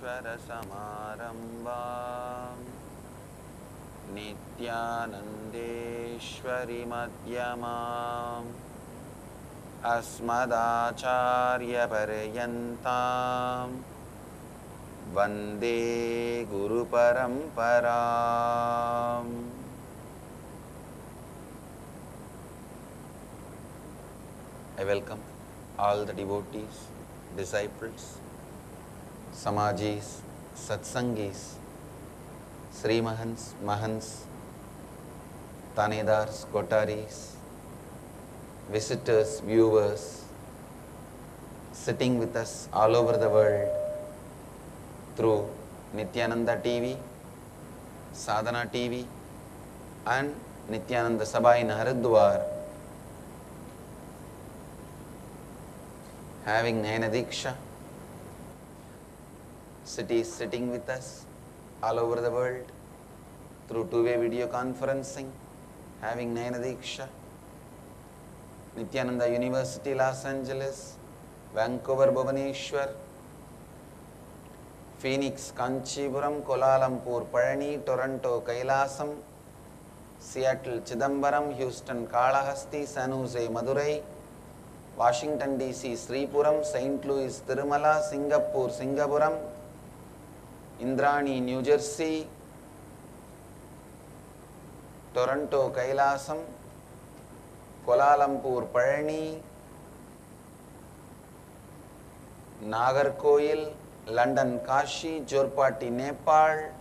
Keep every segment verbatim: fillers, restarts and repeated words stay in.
सदाशिवसमारम्भां नित्यानन्देश्वरि मध्यमाम् अस्मदाचार्यपर्यन्तां वन्दे गुरुपरम्पराम्। I welcome all the devotees, disciples, Samajis, Satsangis, Sri Mahans, Mahans, Tanedars, Kotaris, visitors, viewers, sitting with us all over the world through Nityananda T V, Sadhana T V and Nityananda Sabha in Haridwar, having Nayana Diksha, cities sitting with us all over the world through two-way video conferencing, having Nayana Diksha, Nityananda University, Los Angeles, Vancouver, Bhubaneswar, Phoenix, Kanchipuram, Kuala Lumpur, Palani, Toronto, Kailasam, Seattle, Chidambaram, Houston, Kalahasti, San Jose, Madurai, Washington D C, Sripuram, Saint Louis, Tirumala, Singapore, Singapuram, Indrani, New Jersey, Toronto, Kailasam, Kuala Lumpur, Palani, Nagarkoil, London, Kashi, Jorpati, Nepal,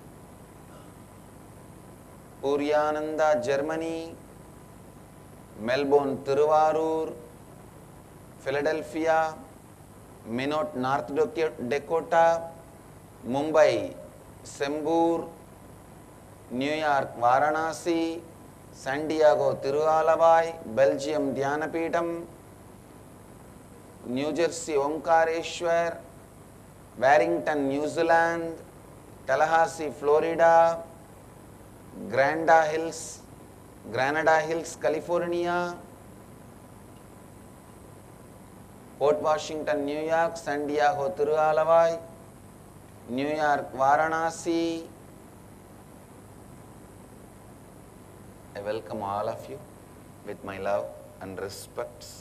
Puryananda, Germany, Melbourne, Tiruvarur, Philadelphia, Minot, North Dakota, Mumbai, Sembur, New York, Varanasi, San Diego, Tirualabai, Belgium, Dhyanapitham, New Jersey, Omkareshwar, Warrington, New Zealand, Tallahassee, Florida, Granada Hills, Granada Hills, California, Port Washington, New York, San Diego, Tirualabai, New York, Varanasi. I welcome all of you with my love and respects.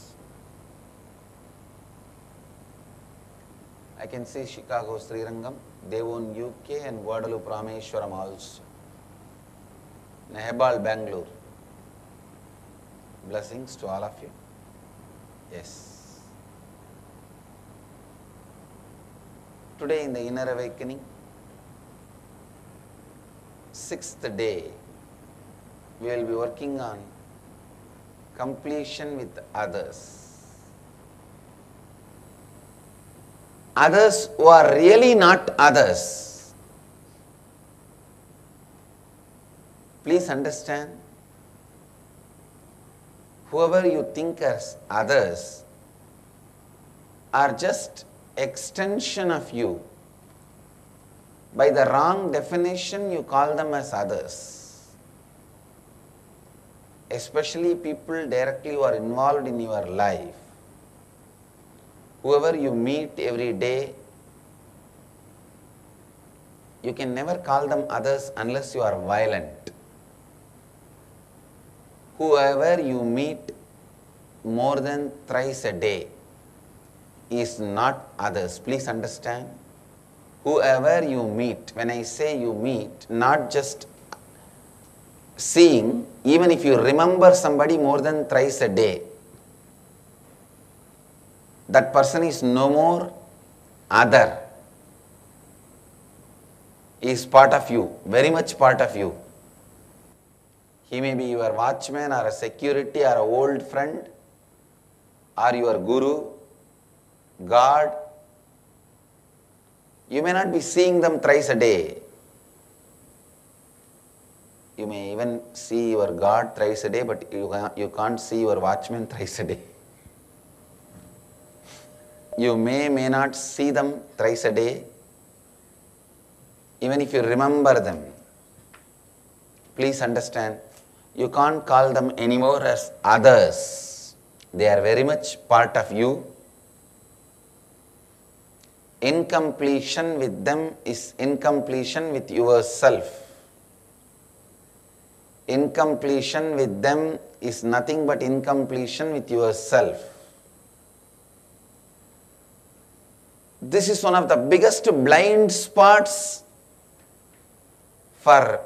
I can see Chicago, Srirangam, Devon, U K and Guadalupe, Rameshwaram also. Nehbal, Bangalore. Blessings to all of you. Yes. Today in the Inner Awakening, sixth day, we will be working on completion with others. Others who are really not others. Please understand, whoever you think as others are just extension of you. By the wrong definition, you call them as others. Especially people directly who are involved in your life. Whoever you meet every day, you can never call them others unless you are violent. Whoever you meet more than thrice a day is not others. Please understand. Whoever you meet, when I say you meet, not just seeing, even if you remember somebody more than thrice a day, that person is no more other. He is part of you, very much part of you. He may be your watchman or a security or an old friend or your guru, God. You may not be seeing them thrice a day. You may even see your God thrice a day, but you can't, you can't see your watchman thrice a day. You may, may not see them thrice a day, even if you remember them. Please understand, you can't call them anymore as others. They are very much part of you. Incompletion with them is incompletion with yourself. Incompletion with them is nothing but incompletion with yourself. This is one of the biggest blind spots for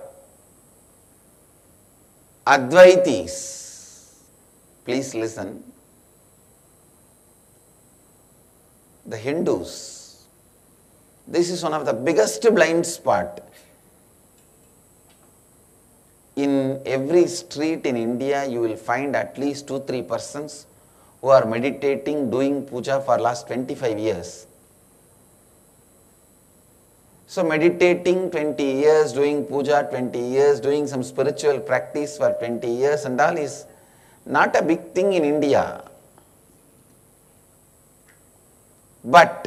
Advaitis. Please listen. The Hindus. This is one of the biggest blind spot. In every street in India, you will find at least two, three persons who are meditating, doing puja for last twenty-five years. So meditating twenty years, doing puja twenty years, doing some spiritual practice for twenty years and all is not a big thing in India. But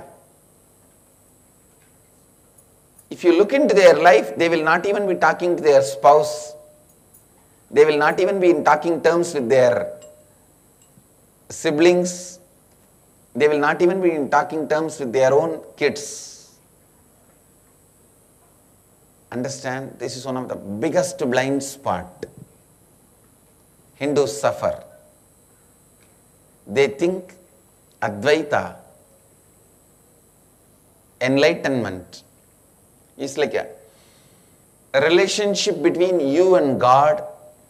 if you look into their life, they will not even be talking to their spouse. They will not even be in talking terms with their siblings. They will not even be in talking terms with their own kids. Understand? This is one of the biggest blind spot. Hindus suffer. They think Advaita, enlightenment, is like a, a relationship between you and God,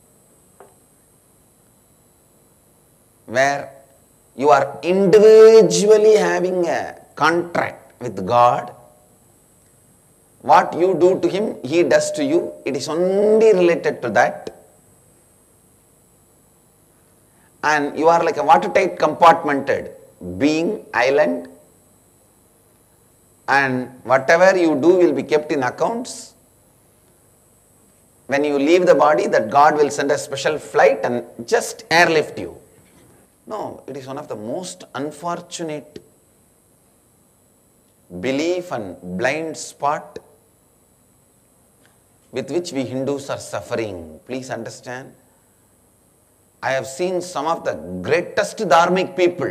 where you are individually having a contract with God. What you do to Him, He does to you. It is only related to that. And you are like a watertight compartmented being, island. And whatever you do will be kept in accounts. When you leave the body, that God will send a special flight and just airlift you. No, it is one of the most unfortunate belief and blind spot with which we Hindus are suffering. Please understand. I have seen some of the greatest dharmic people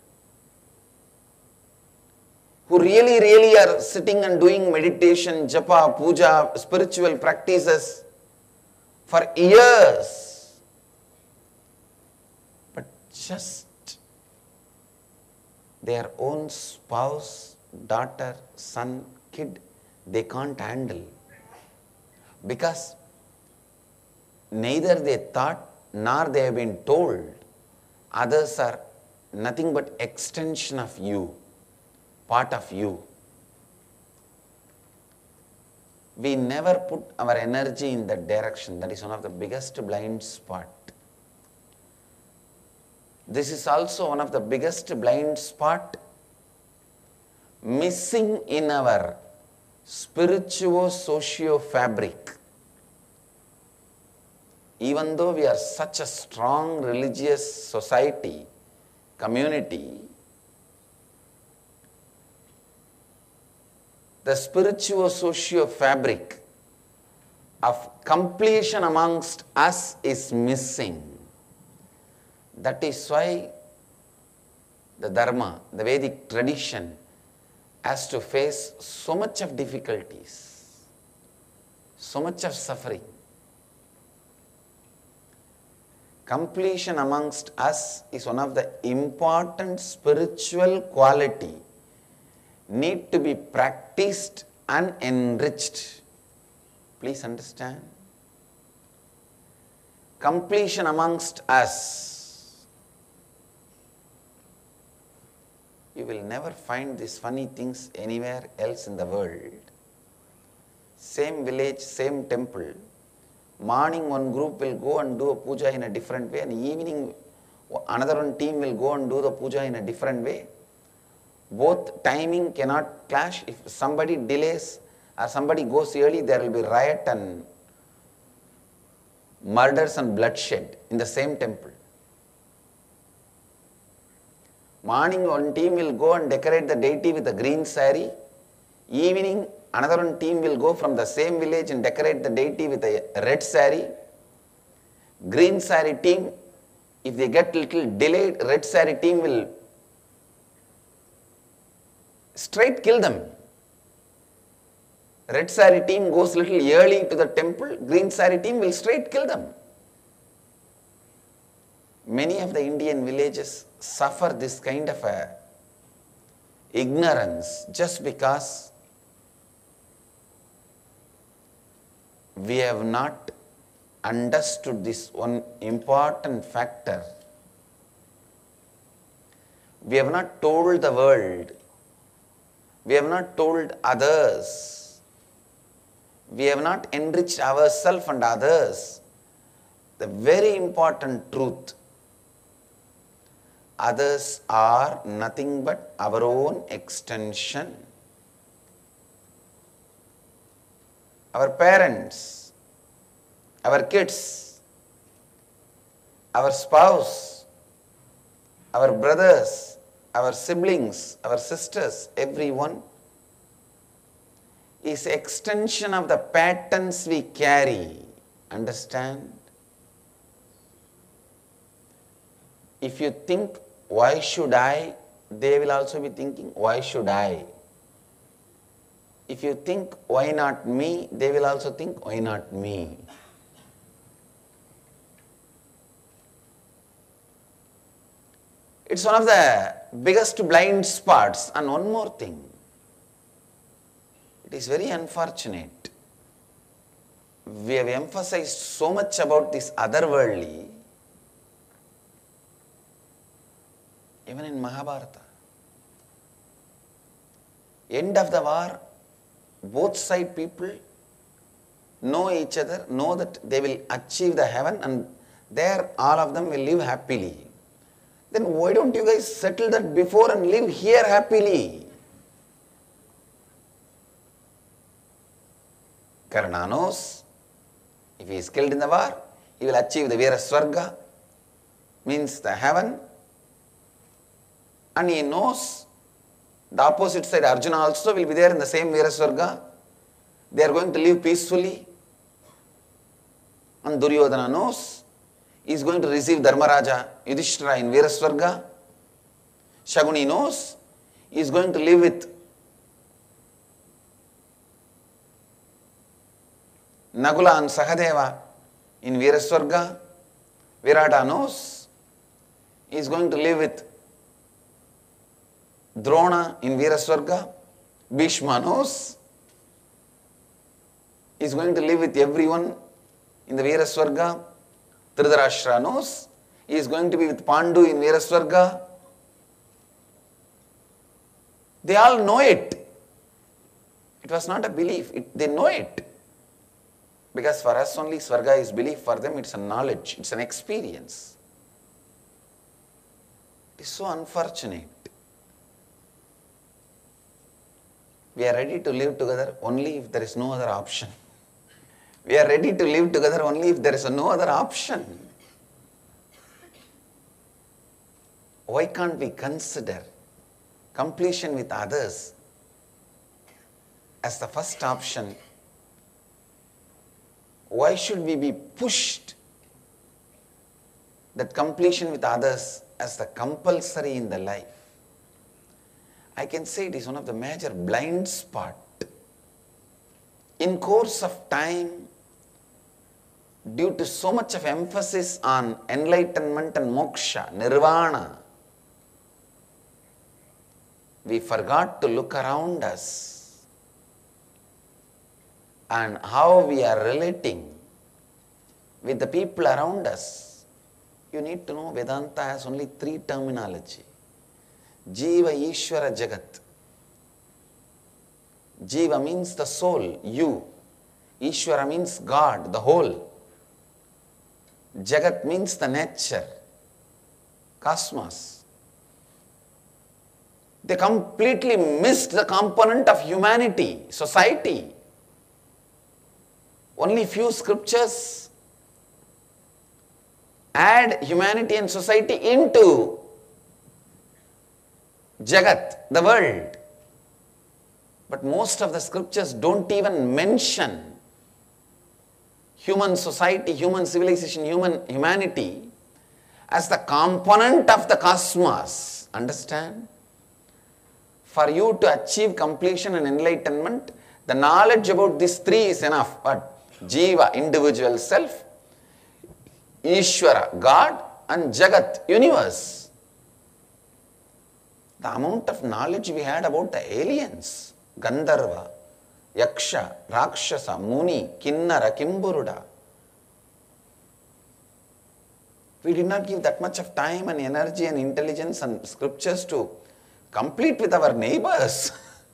who really, really are sitting and doing meditation, japa, puja, spiritual practices for years. But just their own spouse, daughter, son, kid, they can't handle. Because neither they thought nor they have been told others are nothing but extension of you, part of you. We never put our energy in that direction. That is one of the biggest blind spot. This is also one of the biggest blind spot missing in our spirituo-socio fabric. Even though we are such a strong religious society, community, the spirituo-socio fabric of completion amongst us is missing. That is why the Dharma, the Vedic tradition, has to face so much of difficulties, so much of suffering. Completion amongst us is one of the important spiritual quality need to be practiced and enriched. Please understand. Completion amongst us. You will never find these funny things anywhere else in the world. Same village, same temple. Morning one group will go and do a puja in a different way, and evening another one team will go and do the puja in a different way. Both timing cannot clash. If somebody delays or somebody goes early, there will be riot and murders and bloodshed in the same temple. Morning one team will go and decorate the deity with a green sari. Evening another one team will go from the same village and decorate the deity with a red sari. Green sari team, if they get little delayed, red sari team will straight kill them. Red saree team goes little early to the temple, green saree team will straight kill them. Many of the Indian villages suffer this kind of a ignorance just because we have not understood this one important factor. We have not told the world, we have not told others, we have not enriched ourselves and others the very important truth. Others are nothing but our own extension. Our parents, our kids, our spouse, our brothers, our siblings, our sisters, everyone is extension of the patterns we carry. Understand? If you think, why should I? They will also be thinking, why should I? If you think, why not me? They will also think, why not me? It's one of the biggest blind spots. And one more thing. It is very unfortunate. We have emphasized so much about this otherworldly. Even in Mahabharata. End of the war, both side people know each other, know that they will achieve the heaven and there all of them will live happily. Then why don't you guys settle that before and live here happily? Karna knows, if he is killed in the war, he will achieve the Veera Swarga, means the heaven. And he knows the opposite side, Arjuna also will be there in the same Veera Swarga. They are going to live peacefully. And Duryodhana knows he is going to receive Dharmaraja Yudhishthira in Veera Swarga. Shaguni knows he is going to live with Nagula and Sahadeva in Veera Swarga. Virata knows he is going to live with Drona in Veera Swarga. Bhishma knows he is going to live with everyone in the Veera Swarga. Dhritarashtra knows he is going to be with Pandu in Veera Swarga. They all know it. It was not a belief, it, they know it. Because for us only Swarga is belief, for them it's a knowledge, it's an experience. It is so unfortunate. We are ready to live together only if there is no other option. We are ready to live together only if there is no other option. Why can't we consider completion with others as the first option? Why should we be pushed that completion with others as the compulsory in the life? I can say it is one of the major blind spot. In course of time, due to so much of emphasis on enlightenment and moksha, nirvana, we forgot to look around us and how we are relating with the people around us. You need to know Vedanta has only three terminology. Jiva, Ishvara, Jagat. Jiva means the soul, you. Ishvara means God, the whole. Jagat means the nature, cosmos. They completely missed the component of humanity, society. Only few scriptures add humanity and society into Jagat, the world. But most of the scriptures don't even mention human society, human civilization, human humanity as the component of the cosmos. Understand? For you to achieve completion and enlightenment, the knowledge about these three is enough. But Jiva, individual self, Ishvara, God, and Jagat, universe. The amount of knowledge we had about the aliens, Gandharva, Yaksha, Rakshasa, Muni, Kinnara, Kimburuda. We did not give that much of time and energy and intelligence and scriptures to complete with our neighbors.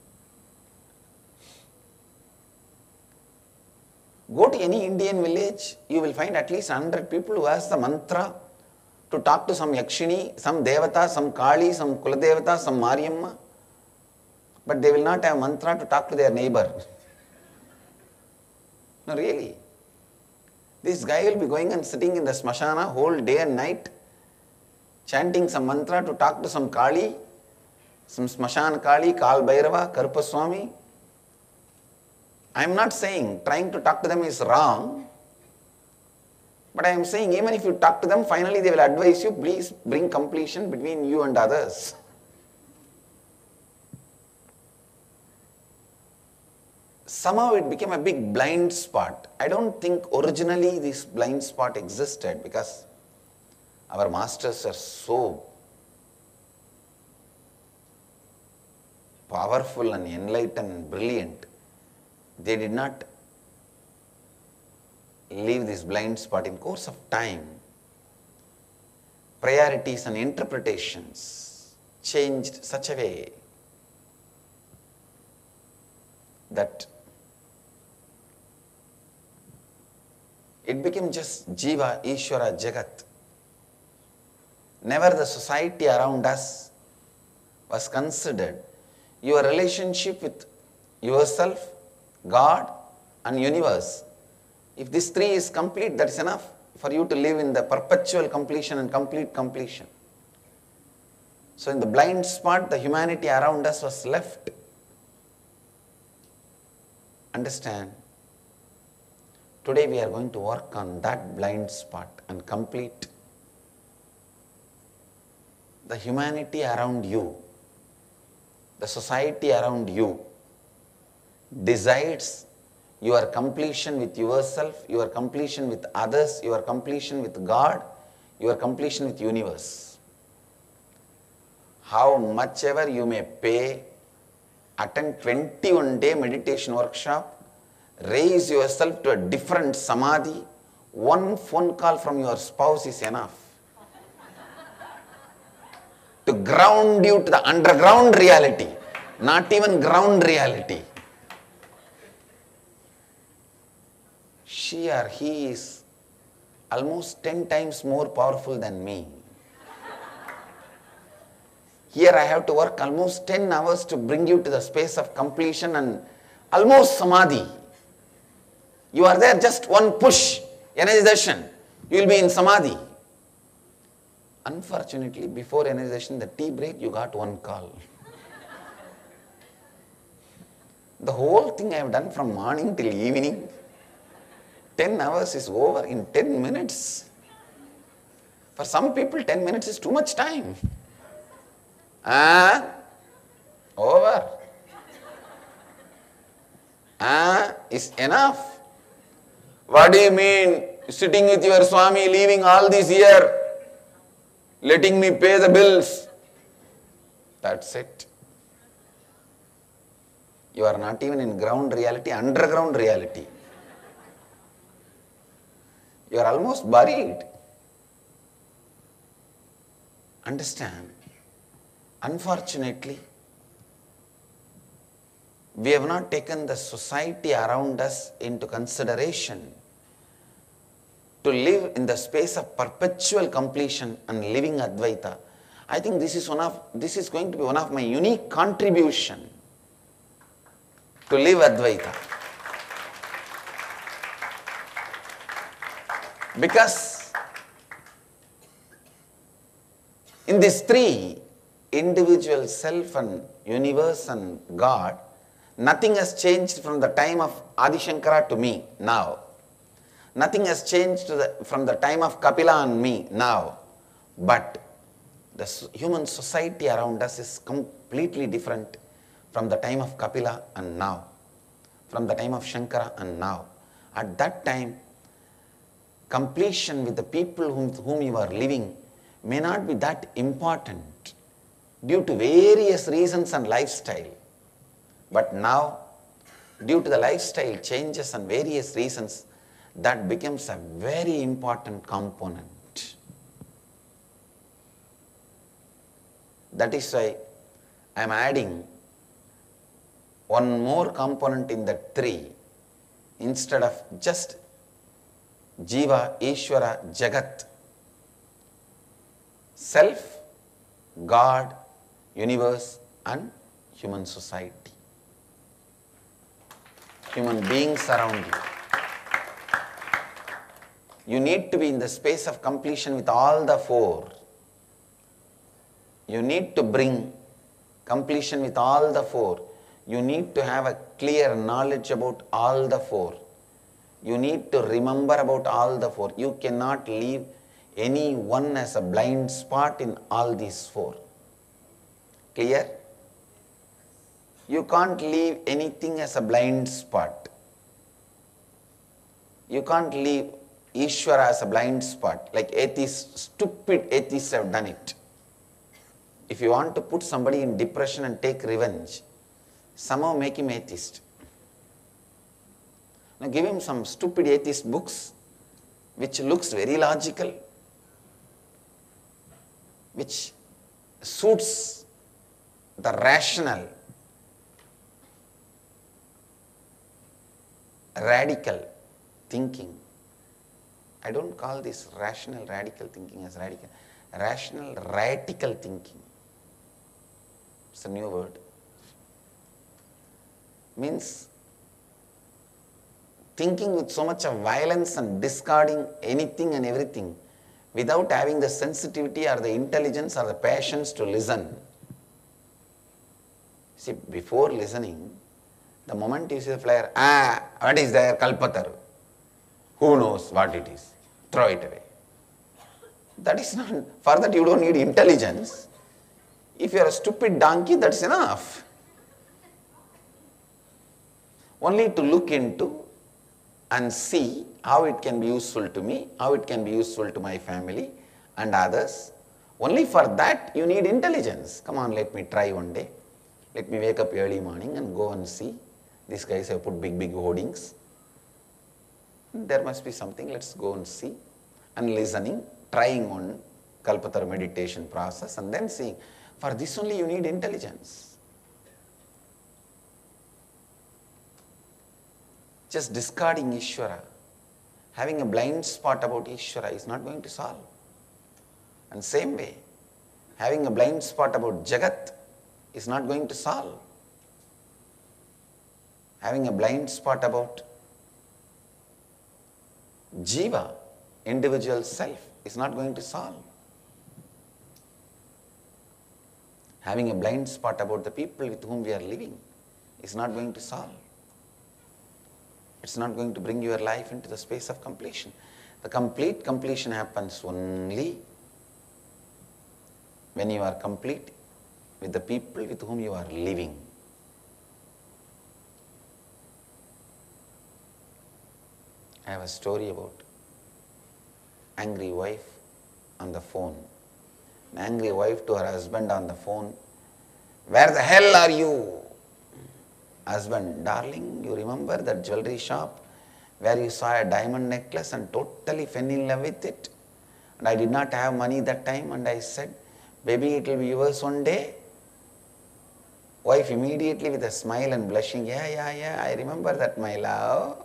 Go to any Indian village, you will find at least one hundred people who has the mantra to talk to some Yakshini, some Devata, some Kali, some Kuladevata, some Mariamma. But they will not have mantra to talk to their neighbor. No, really. This guy will be going and sitting in the smashana whole day and night, chanting some mantra to talk to some Kali, some Smashan Kali, Kal Bhairava, Karupaswami. I am not saying trying to talk to them is wrong, but I am saying even if you talk to them, finally they will advise you, please bring completion between you and others. Somehow it became a big blind spot. I don't think originally this blind spot existed because our masters are so powerful and enlightened and brilliant. They did not leave this blind spot. In course of time, priorities and interpretations changed such a way that it became just Jiva, Ishvara, Jagat. Never the society around us was considered. Your relationship with yourself, God, and universe. If this three is complete, that is enough for you to live in the perpetual completion and complete completion. So in the blind spot, the humanity around us was left. Understand? Today we are going to work on that blind spot and complete the humanity around you, the society around you decides your completion with yourself, your completion with others, your completion with God, your completion with universe. How much ever you may pay, attend twenty-one day meditation workshop, raise yourself to a different samadhi, one phone call from your spouse is enough to ground you to the underground reality, not even ground reality. She or he is almost ten times more powerful than me. Here I have to work almost ten hours to bring you to the space of completion and almost samadhi. You are there, just one push, energization, you will be in samadhi. Unfortunately, before energization, the tea break, you got one call. The whole thing I have done from morning till evening, ten hours is over in ten minutes. For some people, ten minutes is too much time. Ah, over. Ah, is enough. What do you mean? Sitting with your Swami, leaving all this year, letting me pay the bills. That's it. You are not even in ground reality, underground reality. You are almost buried. Understand? Unfortunately, we have not taken the society around us into consideration to live in the space of perpetual completion and living Advaita. I think this is one of this is going to be one of my unique contribution to live Advaita. Because in these three, individual self and universe and God, nothing has changed from the time of Adi Shankara to me now. Nothing has changed to the, from the time of Kapila and me now. But the human society around us is completely different. from the time of Kapila and now, from the time of Shankara and now. At that time, completion with the people whom, whom you are living may not be that important due to various reasons and lifestyle. But now, due to the lifestyle changes and various reasons, that becomes a very important component. That is why I am adding one more component in the three instead of just Jiva, Ishvara, Jagat. Self, God, universe and human society. Human beings around you. You need to be in the space of completion with all the four. You need to bring completion with all the four. You need to have a clear knowledge about all the four. You need to remember about all the four. You cannot leave any one as a blind spot in all these four. Clear? You can't leave anything as a blind spot. You can't leave Ishvara as a blind spot, like atheists, stupid atheists have done it. If you want to put somebody in depression and take revenge, somehow make him atheist. Now give him some stupid atheist books, which looks very logical, which suits the rational, radical thinking. I don't call this rational radical thinking as radical. Rational radical thinking. It's a new word. Means thinking with so much of violence and discarding anything and everything without having the sensitivity or the intelligence or the patience to listen. See, before listening, the moment you see the flyer, ah, what is there? Kalpataru. Who knows what it is? Throw it away. That is not, for that you don't need intelligence. If you are a stupid donkey, that's enough. Only to look into and see how it can be useful to me, how it can be useful to my family and others. Only for that you need intelligence. Come on, let me try one day. Let me wake up early morning and go and see. These guys have put big, big hoardings. There must be something, let's go and see. And listening, trying on Kalpataru meditation process and then seeing. For this only you need intelligence. Just discarding Ishvara, having a blind spot about Ishvara is not going to solve. And same way, having a blind spot about Jagat is not going to solve. Having a blind spot about Jiva, individual self, is not going to solve. Having a blind spot about the people with whom we are living is not going to solve. It's not going to bring your life into the space of completion. The complete completion happens only when you are complete with the people with whom you are living. I have a story about angry wife on the phone. An angry wife to her husband on the phone, "Where the hell are you?" Husband, "Darling, you remember that jewelry shop where you saw a diamond necklace and totally fell in love with it? And I did not have money that time and I said, baby, it will be yours one day." Wife immediately with a smile and blushing, "Yeah, yeah, yeah, I remember that, my love."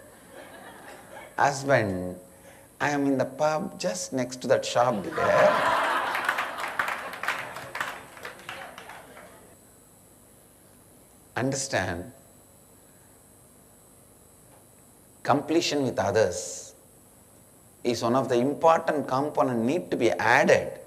Husband, "I am in the pub just next to that shop there." Understand, completion with others is one of the important components need to be added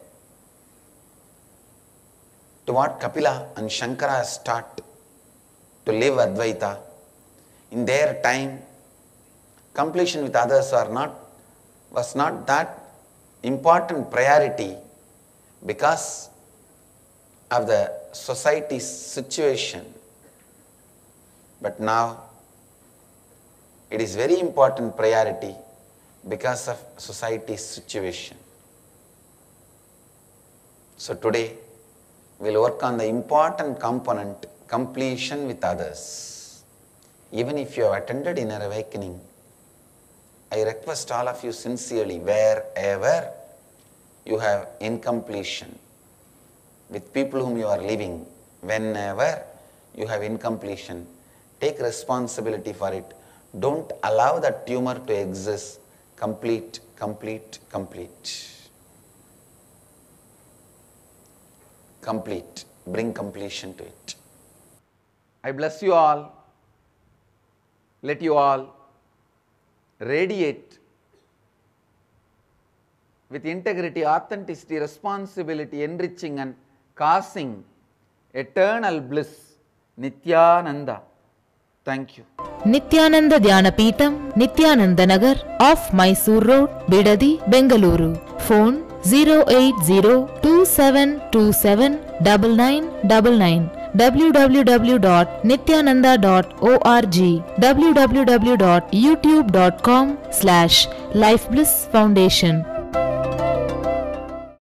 to what Kapila and Shankara start to live Advaita. In their time, completion with others are not, was not that important priority because of the society's situation. But now it is very important priority because of society's situation. So today we'll work on the important component, completion with others. Even if you have attended Inner Awakening, I request all of you sincerely, wherever you have incompletion with people whom you are living, whenever you have incompletion, take responsibility for it. Don't allow that tumor to exist. Complete, complete, complete. Complete. Bring completion to it. I bless you all. Let you all radiate with integrity, authenticity, responsibility, enriching and causing eternal bliss. Nityananda. Thank you. Nityananda Dhyanapitham, Nityananda Nagar, off Mysore Road, Bidadi, Bengaluru. Phone zero eight zero two seven two seven nine nine nine nine. w w w dot nityananda dot org. w w w dot youtube dot com slash Life Bliss Foundation.